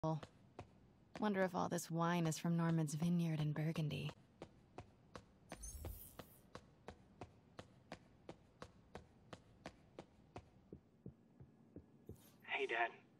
Wonder if all this wine is from Norman's vineyard in Burgundy. Hey, Dad.